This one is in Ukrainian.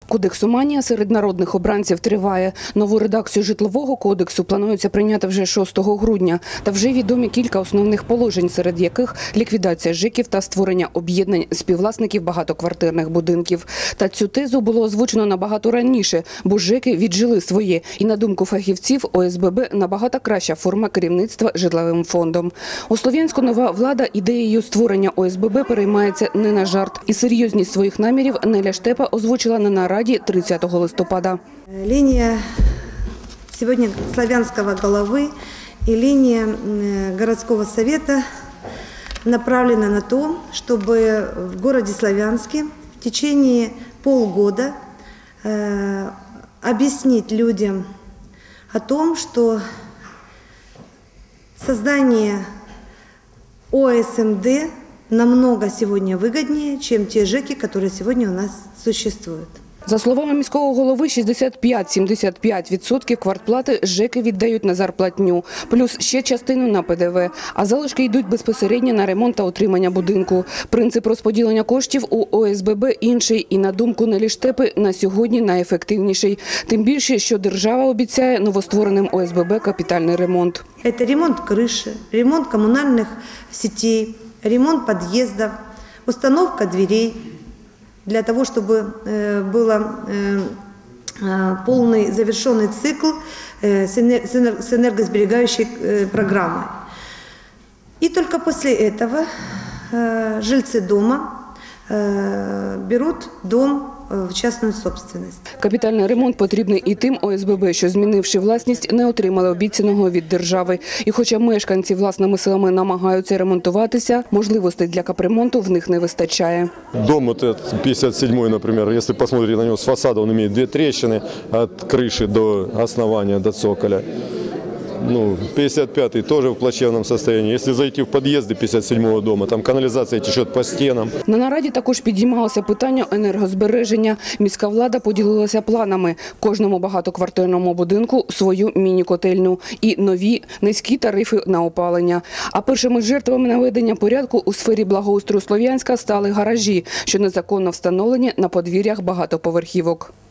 Кодексоманія серед народних обранців триває. Нову редакцію Житлового кодексу планується прийняти вже 6 грудня. Та вже відомі кілька основних положень, серед яких ліквідація ЖЕКів та створення об'єднань співвласників багатоквартирних будинків. Та цю тезу було озвучено набагато раніше, бо ЖЕКи віджили своє. І на думку фахівців, ОСББ набагато краща форма керівництва житловим фондом. У Слов'янську нова влада ідеєю створення ОСББ переймається не на жарт. І серйозність своїх намірів Неля Штепа озвучила на нараді 30 листопада. Линия сегодня славянского головы и линия городского совета направлена на то, чтобы в городе Славянске в течение полгода объяснить людям о том, что создание ОСМД намного сегодня выгоднее, чем те ЖЭКи, которые сегодня у нас существуют. За словами міського голови, 65-75% квартплати ЖЕКи віддають на зарплатню, плюс ще частину на ПДВ, а залишки йдуть безпосередньо на ремонт та утримання будинку. Принцип розподілення коштів у ОСББ інший і, на думку Нелі Штепи, на сьогодні найефективніший. Тим більше, що держава обіцяє новоствореним ОСББ капітальний ремонт. Это ремонт крыши, ремонт коммунальных сетей, ремонт подъездов, установка дверей, для того, чтобы был полный завершенный цикл с энергосберегающей программой. И только после этого жильцы дома берут дом в частную собственность. Капітальний ремонт потрібний і тим ОСББ, що, змінивши власність, не отримали обіцяного від держави. І хоча мешканці власними силами намагаються ремонтуватися, можливостей для капремонту в них не вистачає. Дом вот этот 57-й, например, если посмотреть на него с фасада, он имеет 2 трещины от крыши до основания, до цоколя. 55-й тоже в плачевном состоянии. Если зайти в подъезды 57-го дома, там канализация течет по стенам. На нараді також підіймалося питання енергозбереження. Міська влада поділилася планами. Кожному багатоквартирному будинку свою міні-котельну і нові низькі тарифи на опалення. А першими жертвами наведення порядку у сфері благоустрою Слов'янська стали гаражі, що незаконно встановлені на подвір'ях багатоповерхівок.